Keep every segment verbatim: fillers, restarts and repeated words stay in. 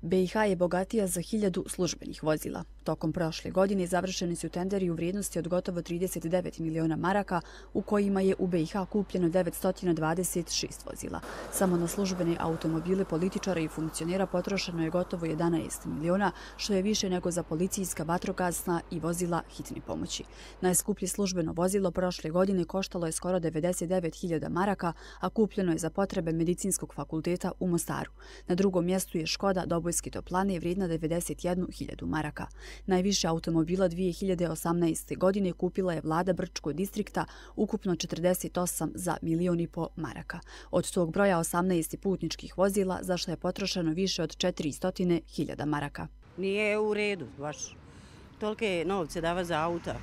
be i ha je bogatija za hiljadu službenih vozila. Tokom prošle godine završeni su tenderi u vrijednosti od gotovo trideset devet miliona maraka, u kojima je u be i ha kupljeno devetsto dvadeset šest vozila. Samo na službene automobile političara i funkcionera potrošeno je gotovo jedanaest miliona, što je više nego za policijska, vatrogasna i vozila hitne pomoći. Najskuplje službeno vozilo prošle godine koštalo je skoro devedeset devet hiljada maraka, a kupljeno je za potrebe Medicinskog fakulteta u Mostaru. Na drugom mjestu je Škoda Dobojske toplane vrijedna devedeset jednu hiljadu maraka. Najviše automobila dvije hiljade osamnaeste. godine kupila je vlada Brčkog distrikta, ukupno četrdeset osam za milion i po maraka. Od tog broja osamnaest putničkih vozila, za što je potrošeno više od četiristo hiljada maraka. Nije u redu, baš. Tolike novce dava za auta.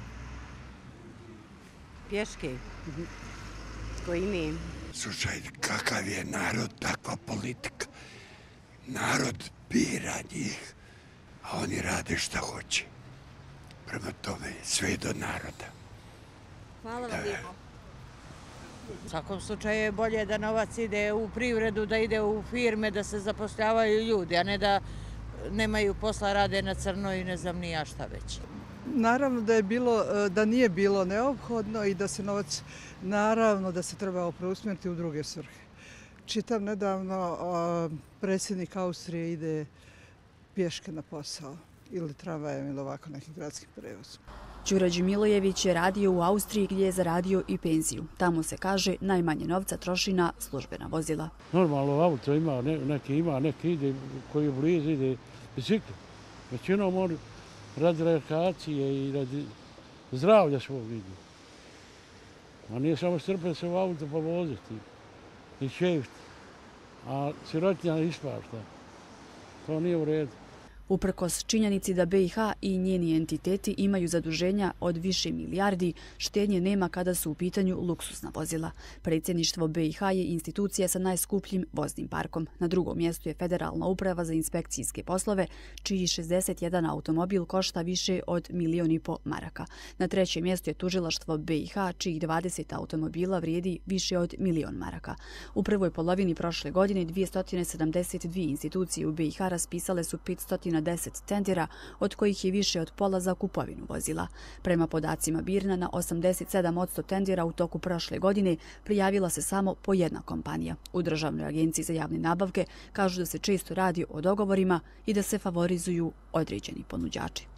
Pješke. Koji mi... Slušaj, kakav je narod, takva politika. Narod bira njih, a oni rade šta hoće. Prema tome, sve do naroda. Hvala vam lijepo. U svakom slučaju je bolje da novac ide u privredu, da ide u firme, da se zapošljavaju ljudi, a ne da nemaju posla, rade na crno i ne znam ni ja šta već. Naravno da je bilo, da nije bilo neophodno i da se novac, naravno da se trebao preusmjeriti u druge svrhe. Čitam nedavno, predsjednik Austrije ide pješke na posao ili tramvajem ili ovako nekim gradskim prevozom. Đuro Đemilojević je radio u Austriji gdje je zaradio i penziju. Tamo se kaže najmanje novca troši na službena vozila. Normalno auto ima, neki ima, neki ide, koji je blizu ide bicikl. Većinom on radi rekreacije i radi zdravlja svog vidi. A nije samo strpati se u auto pa voziti i šefti, a sirotinja ispašta. To nije u redu. Uprkos činjenici da be i ha i njeni entiteti imaju zaduženja od više milijardi, štednje nema kada su u pitanju luksuzna vozila. Predsjedništvo be i ha je institucija sa najskupljim voznim parkom. Na drugom mjestu je Federalna uprava za inspekcijske poslove, čiji šezdeset jedan automobil košta više od milion i po maraka. Na trećem mjestu je tužilaštvo be i ha, čijih dvadeset automobila vrijedi više od milion maraka. U prvoj polovini prošle godine dvjesto sedamdeset dvije institucije u be i ha raspisale su petsto deset tendera, od kojih je više od pola za kupovinu vozila. Prema podacima Birna, na osamdeset sedam posto tendera u toku prošle godine prijavila se samo po jedna kompanija. U Državnoj agenciji za javne nabavke kažu da se često radi o dogovorima i da se favorizuju određeni ponuđači.